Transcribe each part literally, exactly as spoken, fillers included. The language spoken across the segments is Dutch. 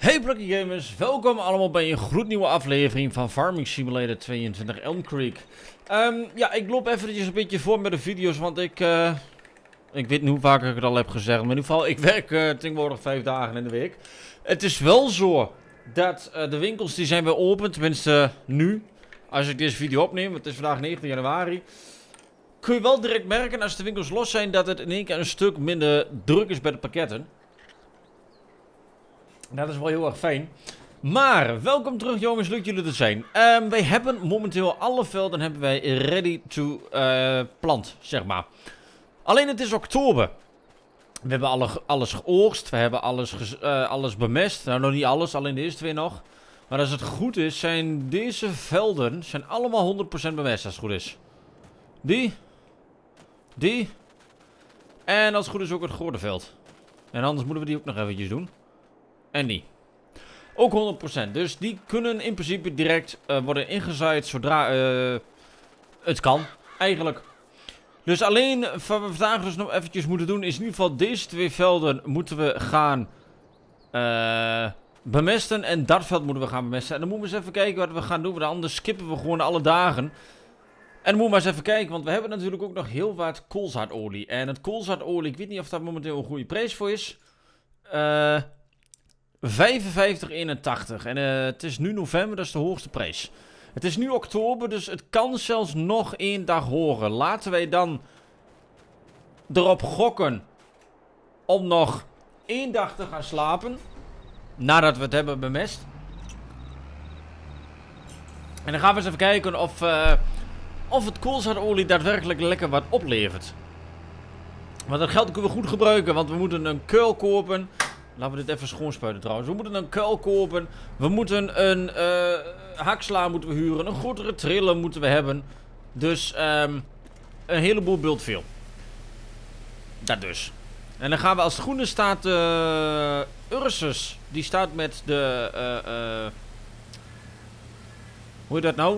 Hey Plucky Gamers, welkom allemaal bij een gloednieuwe aflevering van Farming Simulator tweeëntwintig Elm Creek. Um, ja, ik loop eventjes een beetje voor met de video's, want ik, uh, ik weet niet hoe vaak ik het al heb gezegd, maar in ieder geval, ik werk uh, tegenwoordig vijf dagen in de week. Het is wel zo dat uh, de winkels die zijn weer open, tenminste uh, nu, als ik deze video opneem, het is vandaag negentien januari. Kun je wel direct merken als de winkels los zijn dat het in één keer een stuk minder druk is bij de pakketten. Dat is wel heel erg fijn. Maar, welkom terug jongens, leuk jullie er zijn. Um, wij hebben momenteel alle velden hebben wij ready to uh, plant, zeg maar. Alleen het is oktober. We hebben alle, alles geoogst, we hebben alles, uh, alles bemest. Nou, nog niet alles, alleen de eerste twee nog. Maar als het goed is, zijn deze velden zijn allemaal honderd procent bemest, als het goed is. Die. Die. En als het goed is ook het Goordenveld. En anders moeten we die ook nog eventjes doen. En die. Ook honderd procent. Dus die kunnen in principe direct uh, worden ingezaaid zodra uh, het kan. Eigenlijk. Dus alleen wat we vandaag dus nog eventjes moeten doen is in ieder geval deze twee velden moeten we gaan uh, bemesten. En dat veld moeten we gaan bemesten. En dan moeten we eens even kijken wat we gaan doen. Want anders skippen we gewoon alle dagen. En dan moeten we maar eens even kijken. Want we hebben natuurlijk ook nog heel wat koolzaadolie. En het koolzaadolie, ik weet niet of daar momenteel een goede prijs voor is. Eh... Uh, vijfenvijftig eenentachtig. En uh, het is nu november, dat is de hoogste prijs. Het is nu oktober, dus het kan zelfs nog één dag hoger. Laten wij dan erop gokken om nog één dag te gaan slapen. Nadat we het hebben bemest. En dan gaan we eens even kijken of, uh, of het koolzaadolie daadwerkelijk lekker wat oplevert. Want dat geld kunnen we goed gebruiken, want we moeten een kuil kopen. Laten we dit even schoonspuiten trouwens. We moeten een kuil kopen. We moeten een uh, haksla moeten we huren. Een grotere trailer moeten we hebben. Dus um, een heleboel bultveel. Dat dus. En dan gaan we als het groene staat uh, Ursus. Die staat met de... Uh, uh, hoe heet dat nou?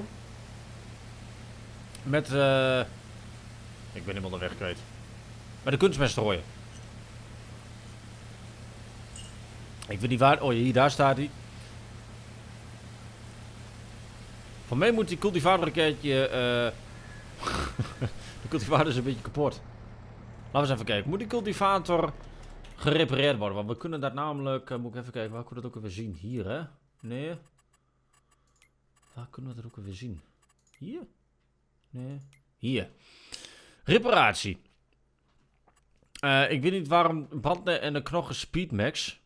Met... Uh, ik ben helemaal de weg kwijt. Met de kunstmestrooien. Ik weet niet waar... Oh, hier, daar staat hij. Van mij moet die cultivator een keertje... Uh... de cultivator is een beetje kapot. Laten we eens even kijken. Moet die cultivator gerepareerd worden? Want we kunnen dat namelijk... Uh, moet ik even kijken. Waar kunnen we dat ook weer zien? Hier, hè? Nee. Waar kunnen we dat ook weer zien? Hier? Nee. Hier. Reparatie. Uh, ik weet niet waarom branden en de knochen Speedmax...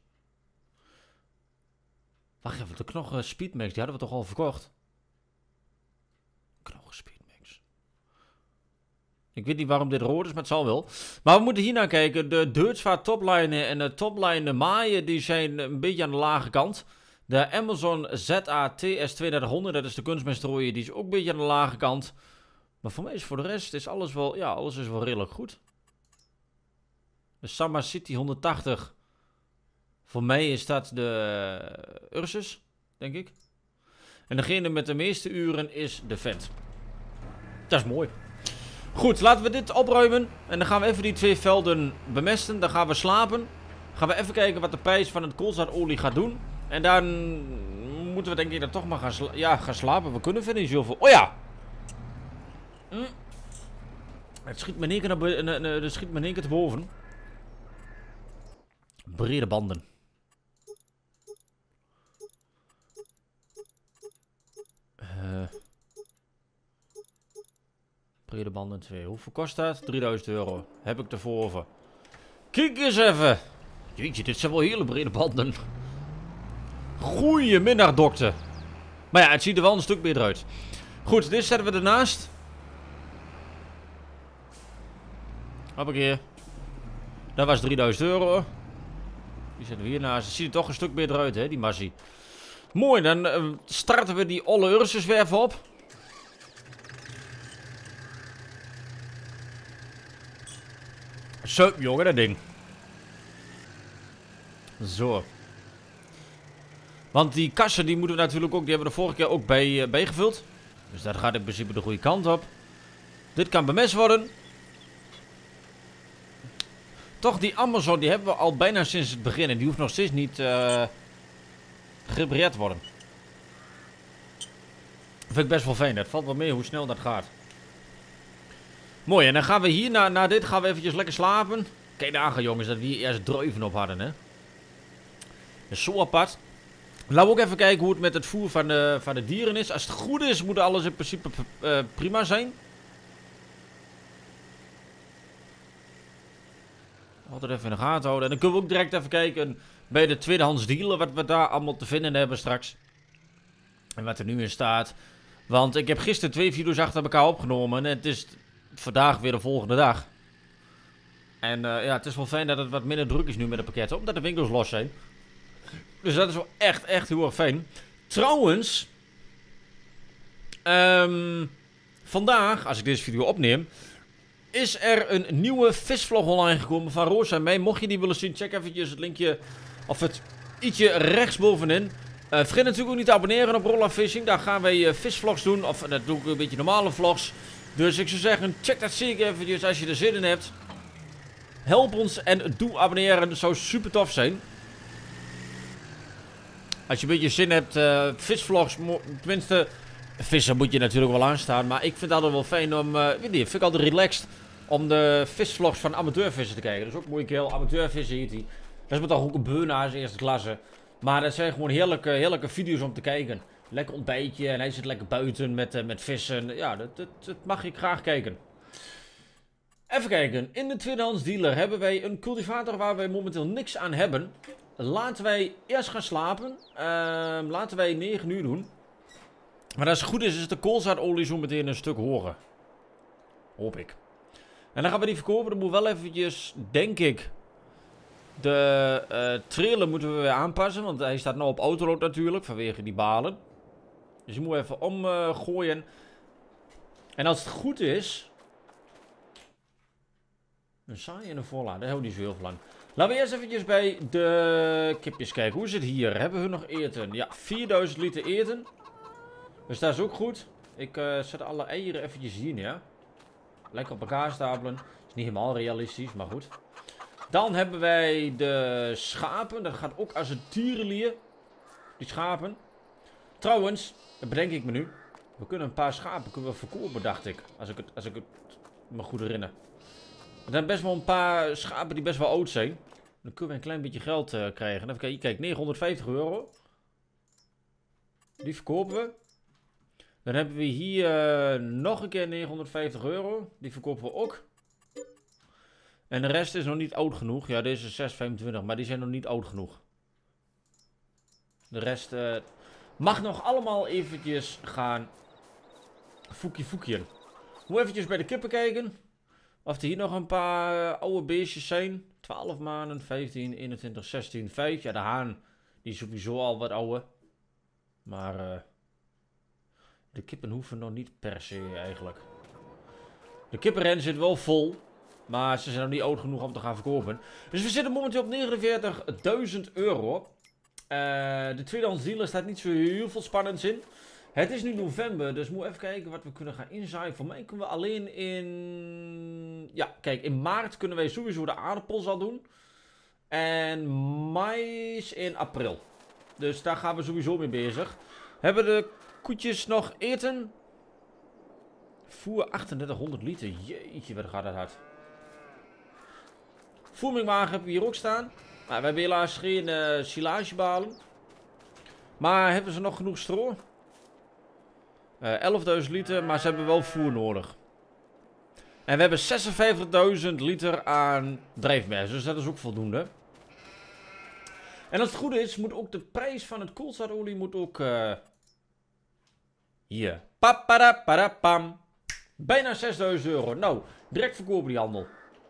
Wacht even, de knochen Speedmax, die hadden we toch al verkocht? Knochen Speedmax. Ik weet niet waarom dit rood is, maar het zal wel. Maar we moeten hier naar kijken. De Deutzvaart toplijnen en de toplijnen maaien, die zijn een beetje aan de lage kant. De Amazon Z A T S tweeëndertighonderd, dat is de kunstmestrooien, die is ook een beetje aan de lage kant. Maar voor mij is voor de rest is alles wel, ja, alles is wel redelijk goed. De Summer City honderdtachtig. Voor mij is dat de uh, Ursus, denk ik. En degene met de meeste uren is de vent. Dat is mooi. Goed, laten we dit opruimen. En dan gaan we even die twee velden bemesten. Dan gaan we slapen. Gaan we even kijken wat de prijs van het koolzaadolie gaat doen. En dan moeten we denk ik dan toch maar gaan, sla ja, gaan slapen. We kunnen verder niet zoveel. Oh ja! Hm. Het schiet me in één keer, naar uh, uh, uh, schiet me in één keer te boven. Brede banden. Uh, brede banden twee. Hoeveel kost dat? drieduizend euro. Heb ik ervoor over. Kijk eens even. Jeetje, dit zijn wel hele brede banden. Goeiemiddag, dokter. Maar ja, het ziet er wel een stuk beter uit. Goed, dit zetten we ernaast. Hoppakee. Dat was drieduizend euro. Die zetten we hiernaast. Het ziet er toch een stuk beter uit, hè, die massie. Mooi, dan uh, starten we die olle Ursuswerf op. Zo, jongen, dat ding. Zo. Want die kassen, die moeten we natuurlijk ook, die hebben we de vorige keer ook bij, uh, bijgevuld. Dus dat gaat in principe de goede kant op. Dit kan bemest worden. Toch, die Amazon, die hebben we al bijna sinds het begin. En die hoeft nog steeds niet... Uh, gerepareerd worden. Dat vind ik best wel fijn. Het valt wel mee hoe snel dat gaat. Mooi, en dan gaan we hier, na, na dit gaan we eventjes lekker slapen. Kijk dagen jongens, dat we hier eerst druiven op hadden, hè. Dat is zo apart. Laten we ook even kijken hoe het met het voer van de, van de dieren is. Als het goed is, moet alles in principe uh, prima zijn. Altijd even in de gaten houden. En dan kunnen we ook direct even kijken bij de tweedehands dealer wat we daar allemaal te vinden hebben straks. En wat er nu in staat. Want ik heb gisteren twee video's achter elkaar opgenomen. En het is vandaag weer de volgende dag. En uh, ja, het is wel fijn dat het wat minder druk is nu met de pakketten. Omdat de winkels los zijn. Dus dat is wel echt, echt heel erg fijn. Trouwens. Um, vandaag, als ik deze video opneem. Is er een nieuwe visvlog online gekomen van Roos en mij. Mocht je die willen zien, check eventjes het linkje. Of het ietsje rechtsbovenin. Uh, vergeet natuurlijk ook niet te abonneren op Rolla Fishing. Daar gaan wij uh, visvlogs doen. Of dat doe ik een beetje normale vlogs. Dus ik zou zeggen, check dat zeker eventjes als je er zin in hebt. Help ons en doe abonneren. Dat zou super tof zijn. Als je een beetje zin hebt, uh, visvlogs, tenminste, vissen moet je natuurlijk wel aanstaan. Maar ik vind het altijd wel fijn om, uh, weet niet, vind ik altijd relaxed om de visvlogs van amateurvissen te kijken. Dat is ook mooi keel, amateurvissen heet die. Dat is met toch ook een beuna eerste klasse. Maar dat zijn gewoon heerlijke, heerlijke video's om te kijken. Lekker ontbijtje en hij zit lekker buiten met, uh, met vissen. Ja, dat, dat, dat mag ik graag kijken. Even kijken, in de tweedehands dealer hebben wij een cultivator waar wij momenteel niks aan hebben. Laten wij eerst gaan slapen. Uh, laten wij negen uur doen. Maar als het goed is, is de koolzaadolie zo meteen een stuk hoger. Hoop ik. En dan gaan we die verkopen. Dan moet wel eventjes, denk ik, de uh, trailer moeten we weer aanpassen. Want hij staat nou op autoload natuurlijk, vanwege die balen. Dus je moet even omgooien. Uh, en als het goed is... Een saai en een voorlaat, dat houdt niet zo heel veel lang. Laten we eerst eventjes bij de kipjes kijken. Hoe is het hier? Hebben we nog eten? Ja, vierduizend liter eten. Dus dat is ook goed. Ik uh, zet alle eieren eventjes hier neer. Lekker op elkaar stapelen. Is niet helemaal realistisch, maar goed. Dan hebben wij de schapen. Dat gaat ook als een tierenlier. Die schapen. Trouwens, dat bedenk ik me nu. We kunnen een paar schapen kunnen we verkopen, dacht ik. Als ik het, als ik het me goed herinner. Er zijn best wel een paar schapen die best wel oud zijn. Dan kunnen we een klein beetje geld uh, krijgen. Even kijken, kijk, negenhonderdvijftig euro. Die verkopen we. Dan hebben we hier uh, nog een keer negenhonderdvijftig euro. Die verkopen we ook. En de rest is nog niet oud genoeg. Ja, deze is zes vijfentwintig, maar die zijn nog niet oud genoeg. De rest uh, mag nog allemaal eventjes gaan foekie foekien. Moet eventjes bij de kippen kijken. Of er hier nog een paar uh, oude beestjes zijn. twaalf maanden, vijftien, eenentwintig, zestien, vijf. Ja, de haan die is sowieso al wat ouder. Maar uh, de kippen hoeven nog niet per se eigenlijk. De kippenren zit wel vol. Maar ze zijn nog niet oud genoeg om te gaan verkopen. Dus we zitten momenteel op negenenveertigduizend euro. Uh, de tweedehands dealer staat niet zo heel veel spannends in. Het is nu november, dus moeten we even kijken wat we kunnen gaan inzaaien. Voor mij kunnen we alleen in... Ja, kijk, in maart kunnen wij sowieso de aardappels al doen. En mais in april. Dus daar gaan we sowieso mee bezig. Hebben de koetjes nog eten? Voer achtendertighonderd liter. Jeetje, wat gaat dat hard. Voermingwagen hebben we hier ook staan. Maar we hebben helaas geen uh, silagebalen. Maar hebben ze nog genoeg stro? Uh, elfduizend liter, maar ze hebben wel voer nodig. En we hebben zesenvijftigduizend liter aan drijfmest, dus dat is ook voldoende. En als het goed is, moet ook de prijs van het koolzaadolie moet ook... Uh, hier. Papadapam. Bijna zesduizend euro. Nou, direct verkopen die handel.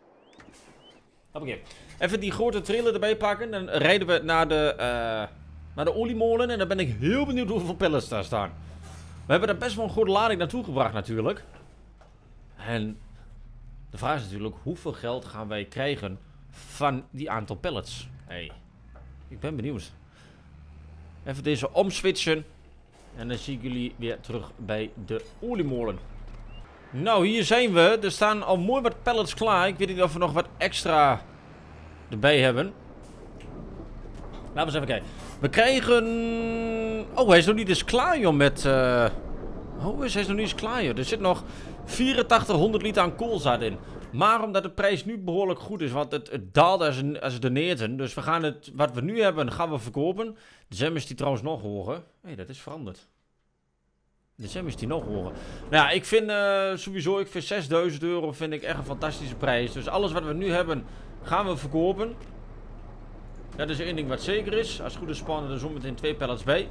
Oké. Even die grote trailer erbij pakken. Dan rijden we naar de, uh, naar de oliemolen. En dan ben ik heel benieuwd hoeveel pallets daar staan. We hebben daar best wel een grote lading naartoe gebracht natuurlijk. En de vraag is natuurlijk, hoeveel geld gaan wij krijgen van die aantal pallets? Hey, ik ben benieuwd. Even deze omswitchen. En dan zie ik jullie weer terug bij de oliemolen. Nou, hier zijn we. Er staan al mooi wat pallets klaar. Ik weet niet of we nog wat extra erbij hebben. Laten we eens even kijken. We krijgen... Oh, hij is nog niet eens klaar, joh, met... Uh... Oh, hij is nog niet eens klaar, joh. Er zit nog vierentachtighonderd liter aan koolzaad in. Maar omdat de prijs nu behoorlijk goed is, want het, het daalt als, een, als de neerten. Dus we gaan het, wat we nu hebben, gaan we verkopen. De zem is die trouwens nog hoger. Hé, hey, dat is veranderd. De zem is die nog hoger. Nou ja, ik vind uh, sowieso, ik vind zesduizend euro vind ik echt een fantastische prijs. Dus alles wat we nu hebben, gaan we verkopen. Dat is één ding wat zeker is. Als het goed is spannen er zometeen twee pallets bij.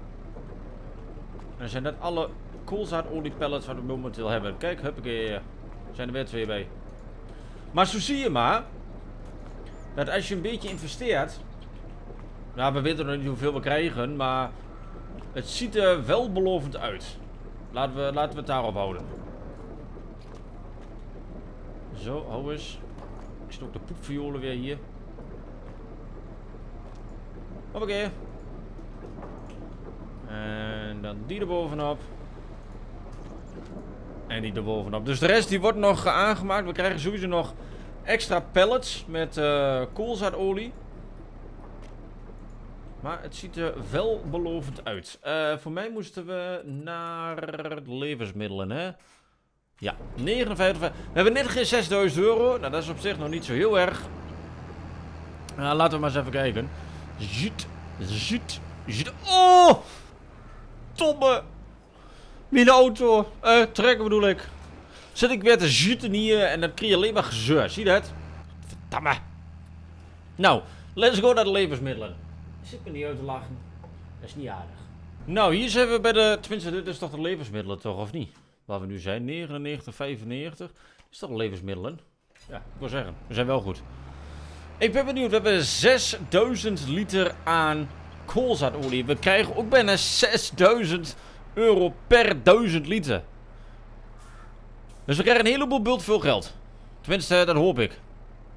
En dan zijn dat alle koolzaadolie pallets wat we momenteel hebben. Kijk, huppakee. Er zijn er weer twee bij. Maar zo zie je maar. Dat als je een beetje investeert. Nou, we weten nog niet hoeveel we krijgen. Maar het ziet er welbelovend uit. Laten we, laten we het daarop houden. Zo, hou eens. Ik stok de poepviolen weer hier. Hoppakee. En dan die er bovenop. En die er bovenop. Dus de rest die wordt nog aangemaakt. We krijgen sowieso nog extra pallets met uh, koolzaadolie. Maar het ziet er welbelovend uit. Uh, voor mij moesten we naar de levensmiddelen, hè? Ja, negenenvijftig. We hebben net geen zesduizend euro. Nou, dat is op zich nog niet zo heel erg. Uh, laten we maar eens even kijken. Ziet, ziet, ziet. Oh! Tomme! Mijn auto. Uh, trekken bedoel ik. Zit ik weer te zitten hier en dan krijg je alleen maar gezeur. Zie je dat? Verdamme. Nou, let's go naar de levensmiddelen. Zit me niet uit te lachen. Dat is niet aardig. Nou, hier zijn we bij de... Tenminste, dit is toch de levensmiddelen toch, of niet? Waar we nu zijn. negenennegentig, vijfennegentig. Dit is toch de levensmiddelen? Ja, ik wil zeggen. We zijn wel goed. Ik ben benieuwd. We hebben zesduizend liter aan koolzaadolie. We krijgen ook bijna zesduizend euro per duizend liter. Dus we krijgen een heleboel bult veel geld. Tenminste, dat hoop ik.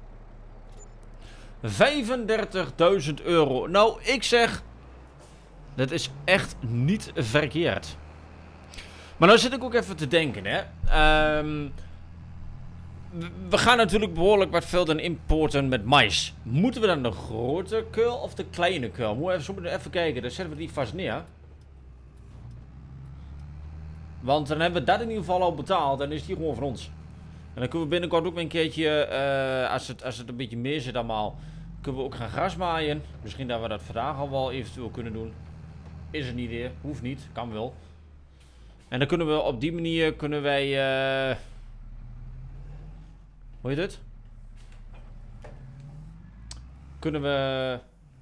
vijfendertigduizend euro. Nou, ik zeg... Dat is echt niet verkeerd. Maar nou zit ik ook even te denken, hè. Um, we gaan natuurlijk behoorlijk wat velden importen met mais. Moeten we dan de grote keul of de kleine keul? Moeten we even, even kijken. Dan zetten we die vast neer. Want dan hebben we dat in ieder geval al betaald. En is die gewoon van ons. En dan kunnen we binnenkort ook weer een keertje, uh, als, het, als het een beetje meer zit allemaal, kunnen we ook gaan grasmaaien. Misschien dat we dat vandaag al wel eventueel kunnen doen. Is het niet weer. Hoeft niet. Kan wel. En dan kunnen we op die manier, kunnen wij, uh... hoe heet het? Kunnen we...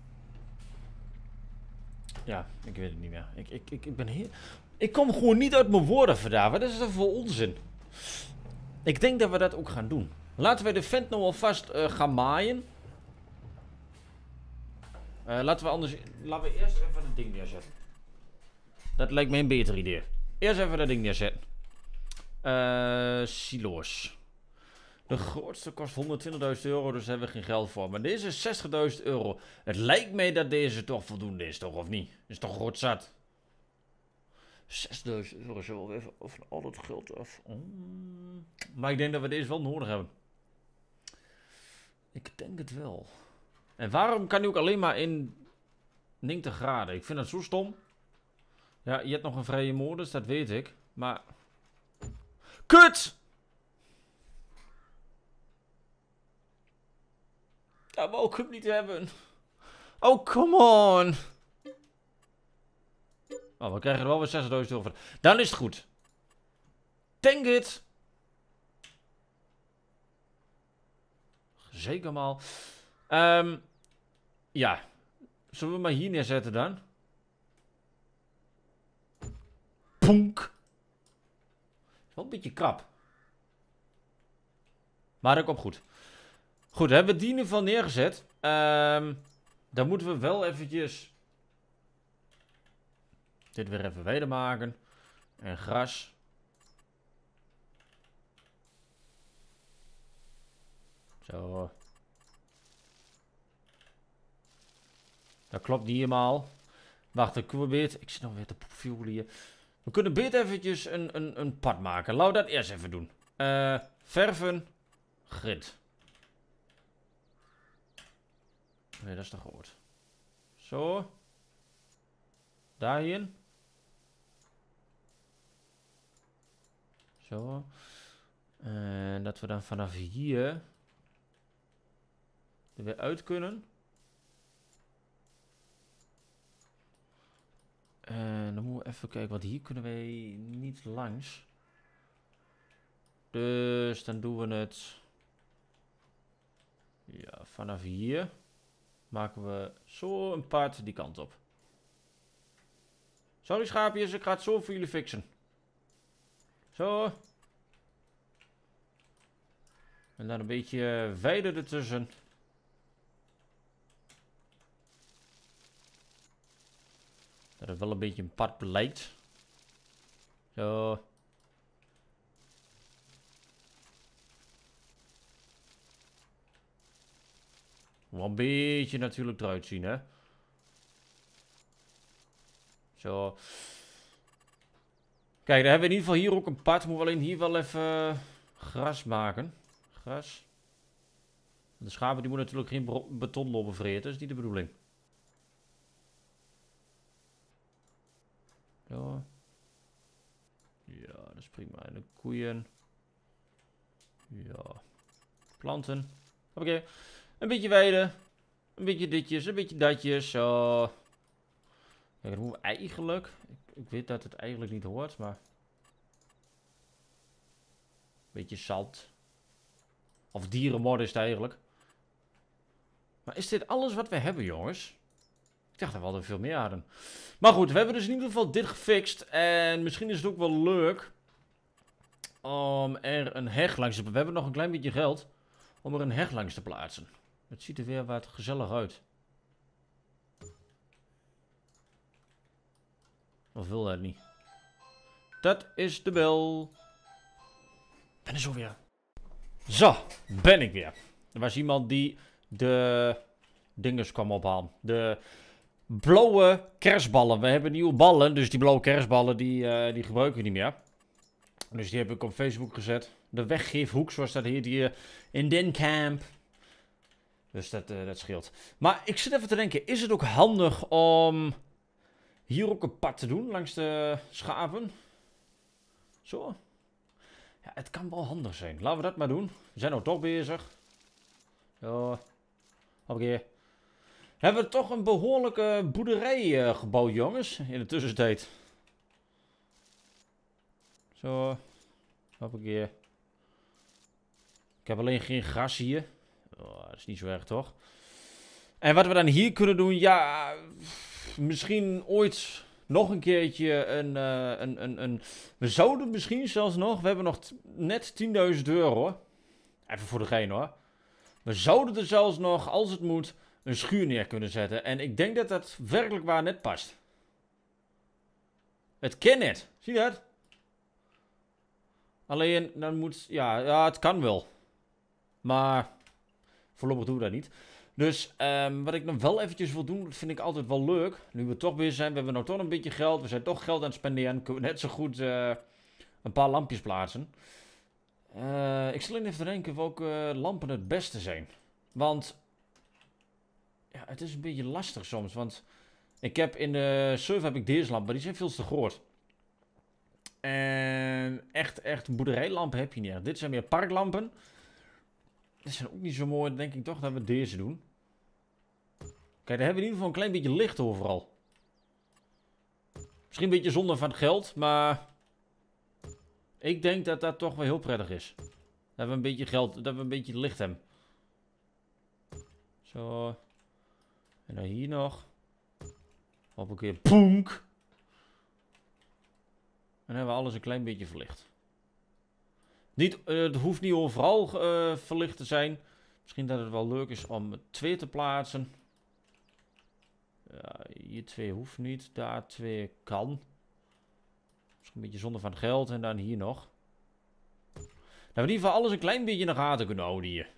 Ja, ik weet het niet meer. Ik, ik, ik, ik ben heel... Ik kom gewoon niet uit mijn woorden vandaag. Wat is dat voor onzin? Ik denk dat we dat ook gaan doen. Laten we de vent nou alvast uh, gaan maaien. Uh, laten we anders... Laten we eerst even het ding neerzetten. Dat lijkt me een beter idee. Eerst even dat ding neerzetten. Uh, silo's. De grootste kost honderdtwintigduizend euro, dus daar hebben we geen geld voor. Maar deze is zestigduizend euro. Het lijkt mij dat deze toch voldoende is, toch? Of niet? Is toch groot zat? zesduizend euro, zo even van al het geld af. Mm. Maar ik denk dat we deze wel nodig hebben. Ik denk het wel. En waarom kan hij ook alleen maar in negentig graden? Ik vind dat zo stom. Ja, je hebt nog een vrije modus, dat weet ik. Maar... Kut! Dat wou ik hem niet hebben. Oh, come on. Oh, we krijgen er wel weer zesduizend euro voor. Dan is het goed. Denk het. Zeker mal. Um, ja. Zullen we maar hier neerzetten dan? Poenk. Wel een beetje krap. Maar ook op goed. Goed, hebben we die in ieder geval neergezet. Um, dan moeten we wel eventjes... Dit weer even weder maken. En gras. Zo. Dat klopt niet helemaal. Wacht, dan kunnen we beter... Ik zit nog weer te poepviolen hier. We kunnen beter eventjes een, een, een pad maken. Laten we dat eerst even doen. Uh, verven. Grid. Nee, dat is toch goed. Zo. Daarheen. Zo. En dat we dan vanaf hier er weer uit kunnen. En dan moeten we even kijken, want hier kunnen wij niet langs. Dus dan doen we het. Ja, vanaf hier maken we zo een pad die kant op. Sorry schaapjes, ik ga het zo voor jullie fixen. Zo. En dan een beetje weide ertussen. Dat het wel een beetje een pad blijkt. Zo. Wel een beetje natuurlijk eruit zien, hè. Zo. Kijk, dan hebben we in ieder geval hier ook een pad. Moeten we alleen hier wel even gras maken. Gras. De schapen die moeten natuurlijk geen beton lopen vreten. Dat is niet de bedoeling. Zo. Ja, dat is prima. En de koeien. Ja. Planten. Oké. Okay. Een beetje weiden. Een beetje ditjes. Een beetje datjes. Zo. Kijk, dat moeten we eigenlijk. Ik, ik weet dat het eigenlijk niet hoort, maar. Beetje zout. Of dierenmord is het eigenlijk. Maar is dit alles wat we hebben, jongens? Ik dacht dat we al veel meer hadden. Maar goed, we hebben dus in ieder geval dit gefixt. En misschien is het ook wel leuk om er een heg langs te plaatsen. We hebben nog een klein beetje geld om er een heg langs te plaatsen. Het ziet er weer wat gezellig uit. Of wil dat niet? Dat is de bel. Ben er zo weer. Zo, ben ik weer. Er was iemand die de dinges kwam ophalen. De blauwe kerstballen. We hebben nieuwe ballen, dus die blauwe kerstballen die, uh, die gebruiken we niet meer. Dus die heb ik op Facebook gezet. De weggeefhoek, zoals dat heet hier in Denkamp. Dus dat, uh, dat scheelt. Maar ik zit even te denken, is het ook handig om hier ook een pad te doen langs de schapen? Zo. Ja, het kan wel handig zijn. Laten we dat maar doen. We zijn nou toch bezig. Zo. Oké. Okay. Hebben we toch een behoorlijke boerderij uh, gebouwd, jongens. In de tussentijd. Zo. Hoppakee. Ik heb alleen geen gras hier. Oh, dat is niet zo erg, toch? En wat we dan hier kunnen doen, ja, misschien ooit nog een keertje een, uh, een, een, een... We zouden misschien zelfs nog, we hebben nog net tienduizend euro, hoor. Even voor de gein, hoor. We zouden er zelfs nog, als het moet, een schuur neer kunnen zetten. En ik denk dat dat werkelijk waar net past. Het kan net. Zie je dat? Alleen, dan moet... Ja, ja, het kan wel. Maar voorlopig doen we dat niet. Dus um, wat ik nog wel eventjes wil doen, dat vind ik altijd wel leuk. Nu we toch bezig zijn, we hebben nou toch een beetje geld. We zijn toch geld aan het spenderen. Kunnen we net zo goed uh, een paar lampjes plaatsen. Uh, ik zal even denken welke lampen het beste zijn. Want ja, het is een beetje lastig soms. Want ik heb in de server heb ik deze lampen, die zijn veel te groot. En echt, echt boerderijlampen heb je niet. Dit zijn meer parklampen. Dit zijn ook niet zo mooi. Dan denk ik toch dat we deze doen. Kijk, daar hebben we in ieder geval een klein beetje licht overal. Misschien een beetje zonde van het geld, maar ik denk dat dat toch wel heel prettig is. Dat we een beetje geld, dat we een beetje licht hebben. Zo. En dan hier nog. Op een keer poenk. En dan hebben we alles een klein beetje verlicht. Niet, uh, het hoeft niet overal uh, verlicht te zijn. Misschien dat het wel leuk is om twee te plaatsen. Ja, hier twee hoeft niet. Daar twee kan. Misschien een beetje zonde van geld. En dan hier nog. Dat we in ieder geval alles een klein beetje in de gaten kunnen houden hier.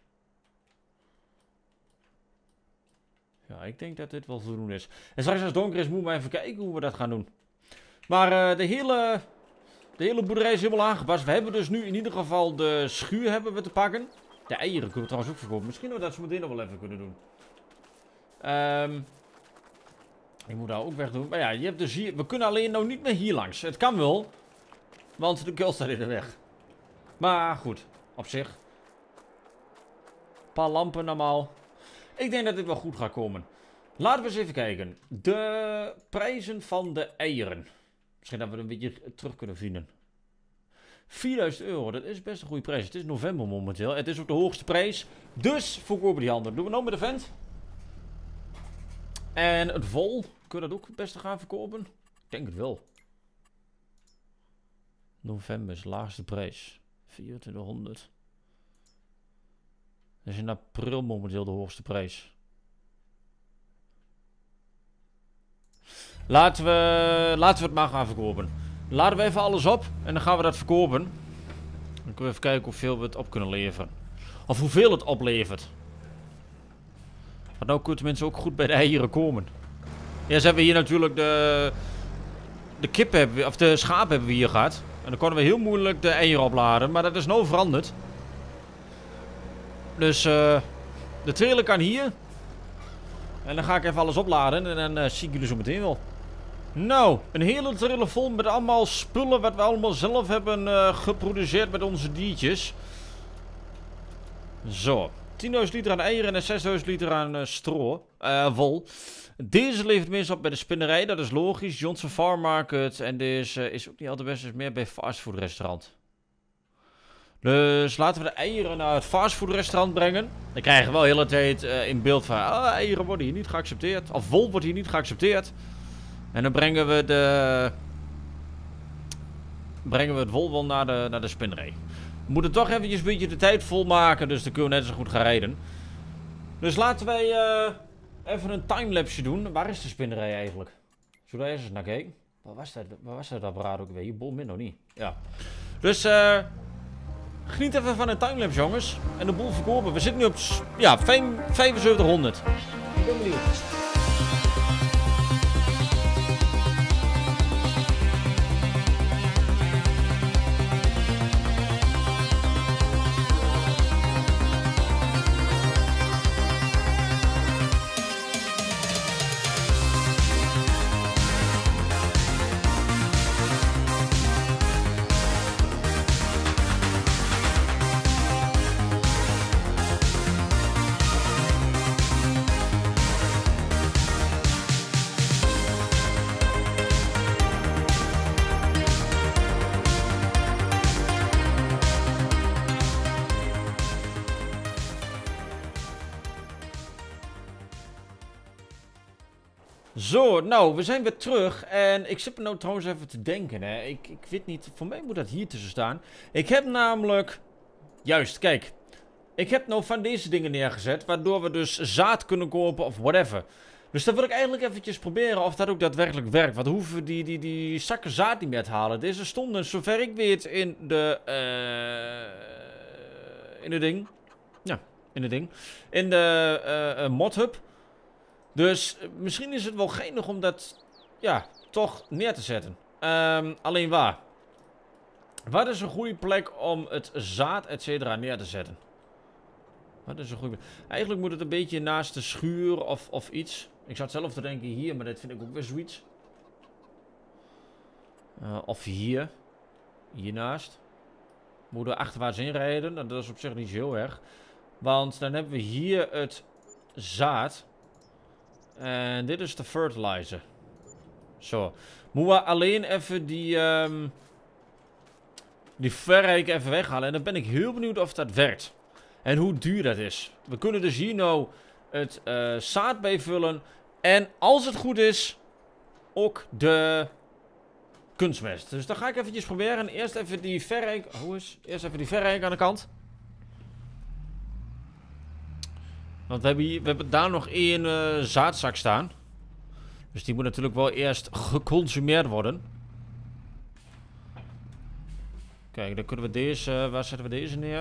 Ja, ik denk dat dit wel voldoende is. En straks als het donker is, moeten we maar even kijken hoe we dat gaan doen. Maar uh, de hele... De hele boerderij is helemaal aangepast. We hebben dus nu in ieder geval de schuur hebben we te pakken. De eieren kunnen we trouwens ook verkopen. Misschien dat we dat zo meteen nog wel even kunnen doen. Um, Ik moet daar ook weg doen. Maar ja, je hebt dus hier... We kunnen alleen nou niet meer hier langs. Het kan wel. Want de kul staat in de weg. Maar goed. Op zich. Een paar lampen normaal. Ik denk dat dit wel goed gaat komen. Laten we eens even kijken. De prijzen van de eieren. Misschien dat we het een beetje terug kunnen vinden. vierduizend euro, dat is best een goede prijs. Het is november momenteel. Het is ook de hoogste prijs. Dus verkopen die handen. Doen we nou met de vent. En het vol. Kunnen we dat ook het beste gaan verkopen? Ik denk het wel. November is de laagste prijs. vierentwintighonderd. Dat is in april momenteel de hoogste prijs. Laten we, laten we het maar gaan verkopen. Laden we even alles op en dan gaan we dat verkopen. Dan kunnen we even kijken hoeveel we het op kunnen leveren. Of hoeveel het oplevert. Want nou kunnen mensen ook goed bij de eieren komen. Ja, ze hebben hier natuurlijk de... De kip hebben we, of de schaap hebben we hier gehad. En dan konden we heel moeilijk de eieren opladen. Maar dat is nou veranderd. Dus uh, de trailer kan hier. En dan ga ik even alles opladen. En dan uh, zie ik jullie zo meteen wel. Nou, een hele trailer vol met allemaal spullen wat we allemaal zelf hebben uh, geproduceerd met onze diertjes. Zo, tienduizend liter aan eieren en zesduizend liter aan uh, stro, uh, wol. Deze levert meestal op bij de spinnerij, dat is logisch. Johnson Farm Market en deze uh, is ook niet altijd best, is meer bij fastfood restaurant. Dus laten we de eieren naar het fastfood restaurant brengen. Dan krijgen we wel de hele tijd uh, in beeld van, ah, eieren worden hier niet geaccepteerd. Of wol wordt hier niet geaccepteerd. En dan brengen we de... Brengen we het wol wel naar de, naar de spinnerij. We moeten toch eventjes een beetje de tijd volmaken. Dus dan kunnen we net zo goed gaan rijden. Dus laten wij uh, even een timelapse doen. Waar is de spinnerij eigenlijk? Zullen we eens naar kijken? Waar was dat, waar was dat apparaat ook weer? Hier bol min nog niet. Ja. Dus uh, geniet even van een timelapse, jongens. En de boel verkopen. We zitten nu op ja, vijfenzeventighonderd. Ik ben benieuwd. Zo, nou, we zijn weer terug. En ik zit er nou trouwens even te denken, hè. Ik, ik weet niet, voor mij moet dat hier tussen staan. Ik heb namelijk... Juist, kijk. Ik heb nou van deze dingen neergezet, waardoor we dus zaad kunnen kopen of whatever. Dus dan wil ik eigenlijk eventjes proberen of dat ook daadwerkelijk werkt. Want we hoeven die, die, die zakken zaad niet meer te halen. Deze stonden, zover ik weet, in de... Uh, in de ding. Ja, in de ding. In de uh, uh, modhub. Dus misschien is het wel geinig om dat, ja, toch neer te zetten. Um, alleen waar? Wat is een goede plek om het zaad, et cetera, neer te zetten? Wat is een goede... Eigenlijk moet het een beetje naast de schuur of, of iets. Ik zat zelf te denken hier, maar dat vind ik ook weer zoiets. Uh, of hier. Hiernaast. Moeten we achterwaarts inrijden. Dat is op zich niet zo heel erg. Want dan hebben we hier het zaad. En dit is de fertilizer. Zo. Moeten we alleen even die... Um, die verrijker even weghalen. En dan ben ik heel benieuwd of dat werkt. En hoe duur dat is. We kunnen dus hier nou het uh, zaad bijvullen. En als het goed is, ook de kunstmest. Dus dan ga ik eventjes proberen. Eerst even die verrijker... Hoe is? Eerst even die verrijker aan de kant. Want we hebben, hier, we hebben daar nog één uh, zaadzak staan. Dus die moet natuurlijk wel eerst geconsumeerd worden. Kijk, dan kunnen we deze... Uh, waar zetten we deze neer?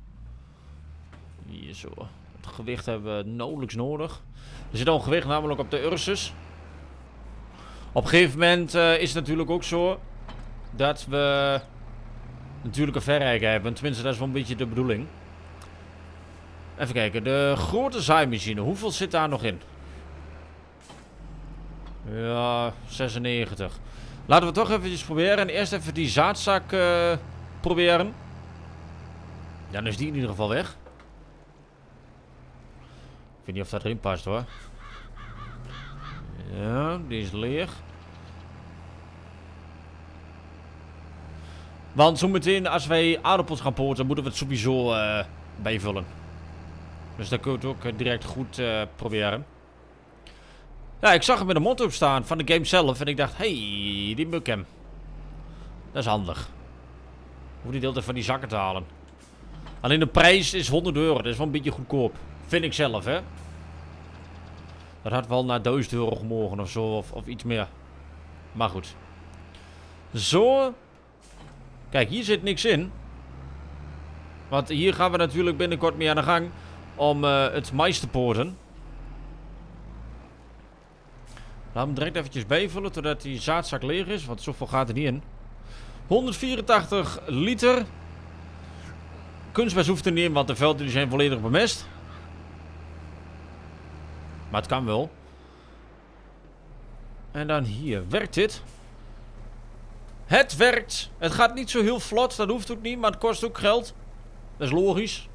Hier zo. Het gewicht hebben we nauwelijks nodig. Er zit al een gewicht namelijk op de Ursus. Op een gegeven moment uh, is het natuurlijk ook zo... dat we... natuurlijk een verrijker hebben. Tenminste, dat is wel een beetje de bedoeling. Even kijken, de grote zaaimachine. Hoeveel zit daar nog in? Ja, zesennegentig. Laten we toch eventjes proberen. En eerst even die zaadzak uh, proberen. Ja, dan is die in ieder geval weg. Ik weet niet of dat erin past hoor. Ja, die is leeg. Want zometeen als wij aardappels gaan poten, moeten we het sowieso uh, bijvullen. Dus dat kun je het ook direct goed uh, proberen. Ja, ik zag hem met een motto op staan van de game zelf. En ik dacht, hey, die Muckham. Dat is handig. Hoef niet de hele tijd van die zakken te halen. Alleen de prijs is honderd euro. Dat is wel een beetje goedkoop. Vind ik zelf, hè. Dat had wel naar duizend euro gemogen of zo. Of, of iets meer. Maar goed. Zo. Kijk, hier zit niks in. Want hier gaan we natuurlijk binnenkort mee aan de gang. Om uh, het mais te poten. Laat hem direct eventjes bijvullen. Totdat die zaadzak leeg is. Want zoveel gaat er niet in. honderdvierentachtig liter. Kunstmest hoeft er niet in. Want de velden die zijn volledig bemest. Maar het kan wel. En dan hier. Werkt dit? Het werkt. Het gaat niet zo heel vlot. Dat hoeft ook niet. Maar het kost ook geld. Dat is logisch.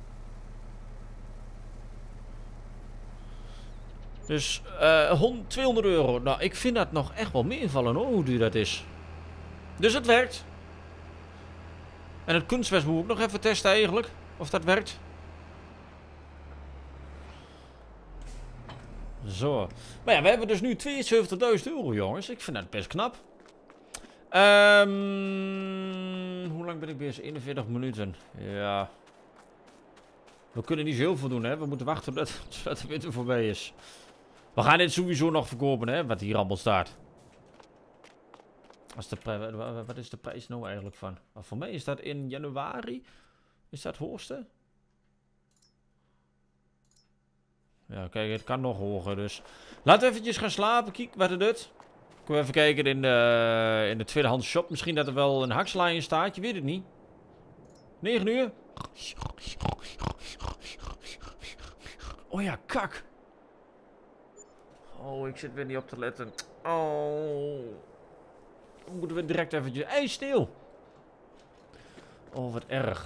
Dus uh, tweehonderd euro. Nou, ik vind dat nog echt wel meevallen hoor. Hoe duur dat is. Dus het werkt. En het kunstmest moet ik nog even testen eigenlijk. Of dat werkt. Zo. Maar ja, we hebben dus nu tweeënzeventigduizend euro, jongens. Ik vind dat best knap. Um, hoe lang ben ik bezig? eenenveertig minuten. Ja. We kunnen niet zo heel veel doen, hè. We moeten wachten totdat, totdat de winter voorbij is. We gaan dit sowieso nog verkopen, hè. Wat hier allemaal staat. Als de wat is de prijs nou eigenlijk van? Maar voor mij is dat in januari. Is dat het hoogste? Ja, kijk, het kan nog hoger, dus... Laten we eventjes gaan slapen, kijk wat het doet. Kunnen we even kijken in de, in de tweedehands shop. Misschien dat er wel een haksla in staat, je weet het niet. negen uur. Oh ja, kak. Oh, ik zit weer niet op te letten. Oh. Dan moeten we direct eventjes... Hé, stil. Oh, wat erg.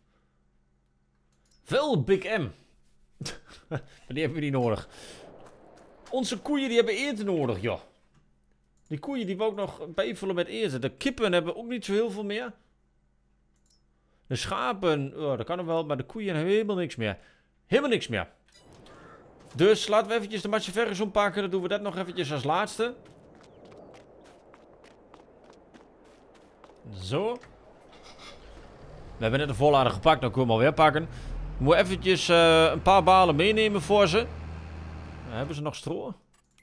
Wel Big M. Maar die hebben we niet nodig. Onze koeien die hebben eten nodig, joh. Die koeien die we ook nog bijvullen met eten. De kippen hebben ook niet zo heel veel meer. De schapen, oh, dat kan nog wel, maar de koeien hebben helemaal niks meer. Helemaal niks meer. Dus laten we eventjes de Machiavellis ompakken. Dan doen we dat nog eventjes als laatste. Zo. We hebben net een vollader gepakt, dan kunnen we hem alweer pakken. We moeten eventjes uh, een paar balen meenemen voor ze. Uh, hebben ze nog stro?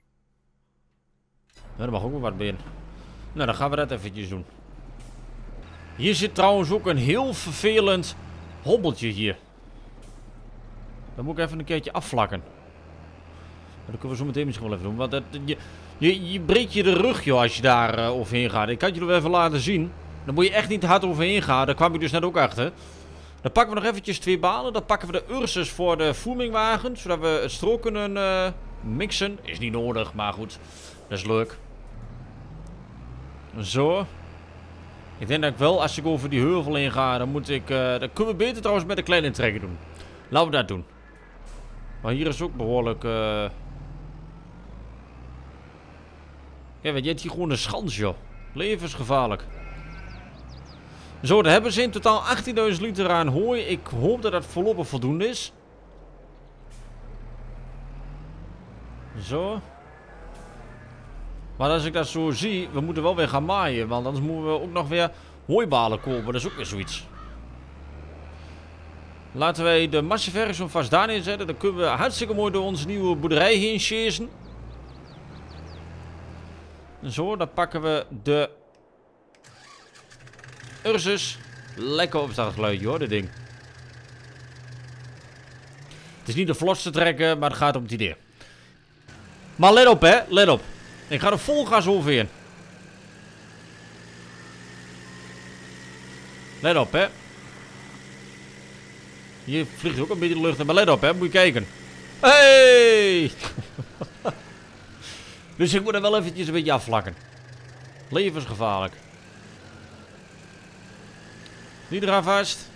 Ja, er mag ook wel wat bij in. Nou, dan gaan we dat eventjes doen. Hier zit trouwens ook een heel vervelend hobbeltje hier. Dat moet ik even een keertje afvlakken. Dat kunnen we zo meteen misschien wel even doen. Want dat, je, je, je breekt je de rug, joh, als je daar uh, overheen gaat. Ik kan het je nog even laten zien. Dan moet je echt niet hard overheen gaan. Daar kwam ik dus net ook achter. Dan pakken we nog eventjes twee balen. Dan pakken we de Ursus voor de voermingwagen. Zodat we het stro kunnen uh, mixen. Is niet nodig, maar goed. Dat is leuk. Zo. Ik denk dat ik wel, als ik over die heuvel heen ga, dan moet ik... Uh, dat kunnen we beter trouwens met de kleine trekker doen. Laten we dat doen. Maar hier is ook behoorlijk... Uh... Ja, weet je, hebt hier gewoon een schans, joh. Levensgevaarlijk. Zo, daar hebben ze in totaal achttienduizend liter aan hooi. Ik hoop dat dat voorlopig voldoende is. Zo. Maar als ik dat zo zie, we moeten wel weer gaan maaien. Want anders moeten we ook nog weer hooibalen kopen. Dat is ook weer zoiets. Laten wij de Machiavellis vast daar neerzetten. Dan kunnen we hartstikke mooi door onze nieuwe boerderij heen chasen. Zo, dan pakken we de Ursus. Lekker opstartgeluidje hoor, dit ding. Het is niet de vlotste trekken, maar het gaat om het idee. Maar let op, hè, let op. Ik ga er vol gas overheen. Let op, hè. Hier vliegt ook een beetje de lucht in, maar let op, hè. Moet je kijken. Hey! Dus ik moet er wel eventjes een beetje afvlakken. Levensgevaarlijk. Die eraan vast.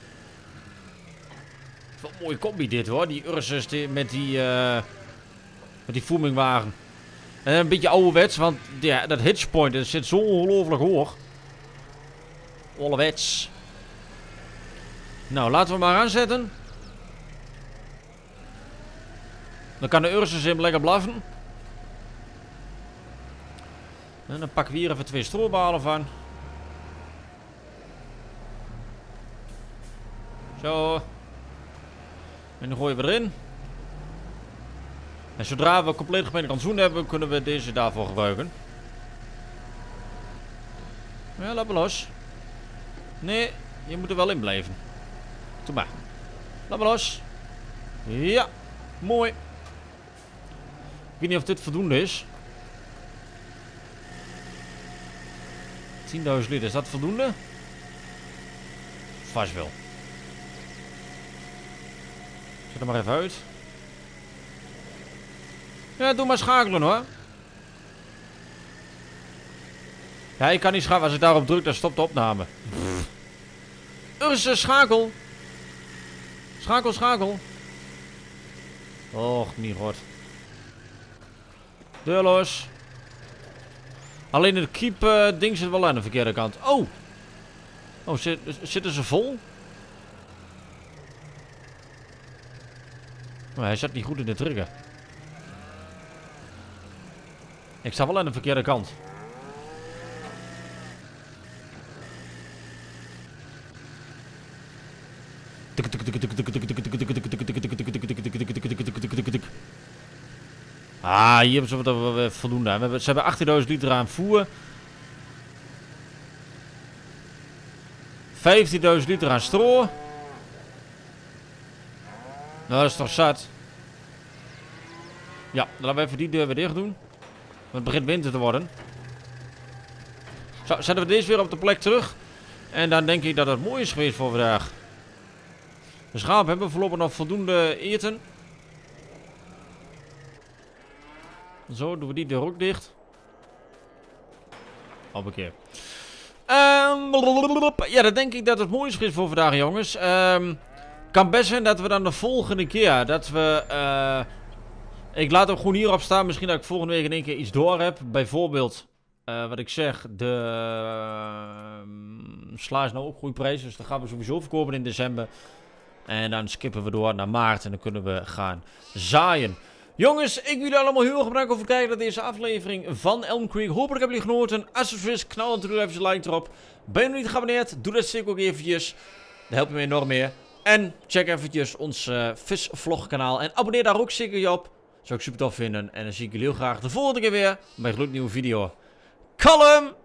Wat een mooie combi dit hoor. Die Ursus die, met die, uh, met die voemingwagen. En een beetje ouderwets, want ja, dat hitchpoint dat zit zo ongelooflijk hoog. Ouderwets. Nou, laten we maar aanzetten. Dan kan de Ursus hem lekker blaffen. En dan pakken we hier even twee strobalen van. Zo. En dan gooien we erin. En zodra we compleet gemene rantsoen hebben, kunnen we deze daarvoor gebruiken. Ja, laat maar los. Nee, je moet er wel in blijven. Doe maar. Laat maar los. Ja, mooi. Ik weet niet of dit voldoende is. tienduizend liter, is dat voldoende? Vast wel. Zet er maar even uit. Ja, doe maar schakelen hoor. Ja, ik kan niet schakelen. Als ik daarop druk, dan stopt de opname. Ursus, schakel. Schakel, schakel. Och, mijn god. Deur los. Alleen het keep uh, ding zit wel aan de verkeerde kant. Oh. Oh, zit, zitten ze vol? Maar hij zat niet goed in de trigger. Ik sta wel aan de verkeerde kant. Ah, hier hebben ze wat voldoende aan. We hebben, ze hebben achttienduizend liter aan voer. vijftienduizend liter aan stro. Nou, dat is toch zat. Ja, dan laten we even die deur weer dicht doen. Want het begint winter te worden. Zo, zetten we deze weer op de plek terug. En dan denk ik dat het mooi is geweest voor vandaag. De schapen hebben voorlopig nog voldoende eten. Zo, doen we die deur ook dicht. Hoppakee. Um, ja, dan denk ik dat het mooi is geweest voor vandaag, jongens. Um, kan best zijn dat we dan de volgende keer, dat we... Uh, ik laat hem gewoon hierop staan. Misschien dat ik volgende week in één keer iets door heb. Bijvoorbeeld, uh, wat ik zeg, de uh, sla is nou ook goede prijs. Dus dan gaan we sowieso verkopen in december. En dan skippen we door naar maart en dan kunnen we gaan zaaien. Jongens, ik wil jullie allemaal heel erg bedanken voor het kijken naar deze aflevering van Elm Creek. Hopelijk hebben jullie genoten. Als het zo is, knal natuurlijk even een like erop. Ben je nog niet geabonneerd? Doe dat zeker ook eventjes. Daar help je me enorm mee. En check eventjes ons uh, visvlog kanaal. En abonneer daar ook zeker op. Zou ik super tof vinden. En dan zie ik jullie heel graag de volgende keer weer bij een gloednieuwe video. Kalm!